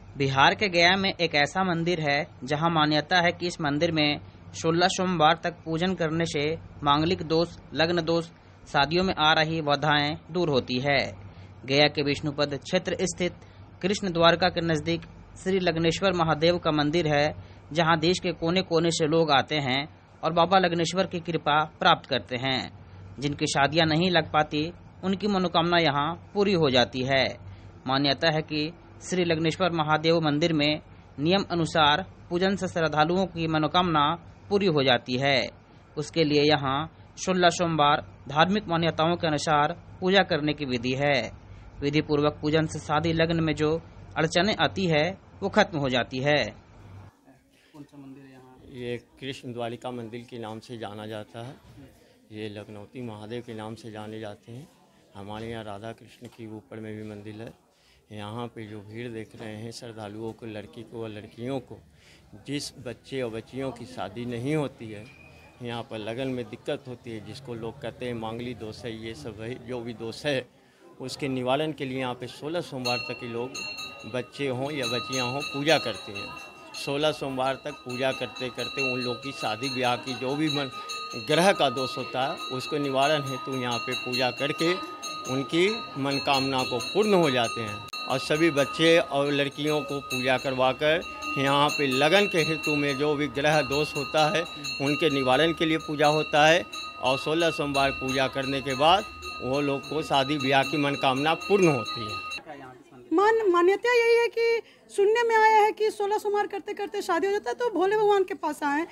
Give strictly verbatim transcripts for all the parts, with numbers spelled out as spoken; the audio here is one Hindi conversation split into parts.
बिहार के गया में एक ऐसा मंदिर है जहां मान्यता है कि इस मंदिर में सोलह सोमवार तक पूजन करने से मांगलिक दोष, लग्न दोष, शादियों में आ रही बाधाएं दूर होती है। गया के विष्णुपद क्षेत्र स्थित कृष्ण द्वारका के नजदीक श्री लग्नेश्वर महादेव का मंदिर है, जहां देश के कोने कोने से लोग आते हैं और बाबा लग्नेश्वर की कृपा प्राप्त करते हैं। जिनकी शादियां नहीं लग पाती, उनकी मनोकामना यहां पूरी हो जाती है। मान्यता है कि श्री लग्नेश्वर महादेव मंदिर में नियम अनुसार पूजन से श्रद्धालुओं की मनोकामना पूरी हो जाती है। उसके लिए यहाँ सोलह सोमवार धार्मिक मान्यताओं के अनुसार पूजा करने की विधि है। विधि पूर्वक पूजन से शादी लग्न में जो अड़चने आती है वो खत्म हो जाती है। कौन सा मंदिर है यहाँ? ये कृष्ण द्वारिका मंदिर के नाम से जाना जाता है। ये लखनौती महादेव के नाम से जाने जाते हैं। हमारे यहाँ राधा कृष्ण के ऊपर में भी मंदिर है। यहाँ पे जो भीड़ देख रहे हैं श्रद्धालुओं को, लड़की को और लड़कियों को, जिस बच्चे और बच्चियों की शादी नहीं होती है, यहाँ पर लगन में दिक्कत होती है, जिसको लोग कहते हैं मांगली दोष है, ये सब है, जो भी दोष है उसके निवारण के लिए यहाँ पे सोलह सोमवार तक के लोग, बच्चे हों या बच्चियाँ हों, पूजा करते हैं। सोलह सोमवार तक पूजा करते करते उन लोग की शादी ब्याह की जो भी मन ग्रह का दोष होता है उसको निवारण हेतु यहाँ पे पूजा करके उनकी मनकामना को पूर्ण हो जाते हैं। और सभी बच्चे और लड़कियों को पूजा करवाकर यहाँ पे लगन के हेतु में जो भी ग्रह दोष होता है उनके निवारण के लिए पूजा होता है। और सोलह सोमवार पूजा करने के बाद वो लोग को शादी ब्याह की मनकामना पूर्ण होती है। मान मान्यता यही है कि सुनने में आया है कि सोलह सोमवार करते करते शादी हो जाता है, तो भोले भगवान के पास आए।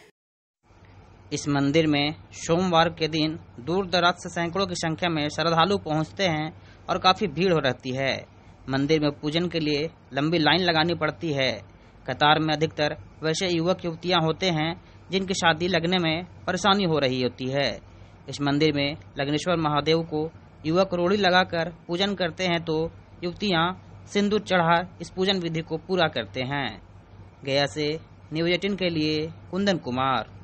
इस मंदिर में सोमवार के दिन दूर दराज से सैकड़ों की संख्या में श्रद्धालु पहुंचते हैं और काफी भीड़ हो रहती है। मंदिर में पूजन के लिए लंबी लाइन लगानी पड़ती है। कतार में अधिकतर वैसे युवक युवतियां होते हैं जिनकी शादी लगने में परेशानी हो रही होती है। इस मंदिर में लग्नेश्वर महादेव को युवक रोड़ी लगाकर पूजन करते हैं तो युवतियां सिंदूर चढ़ा इस पूजन विधि को पूरा करते हैं। गया से न्यूज एटीन के लिए कुंदन कुमार।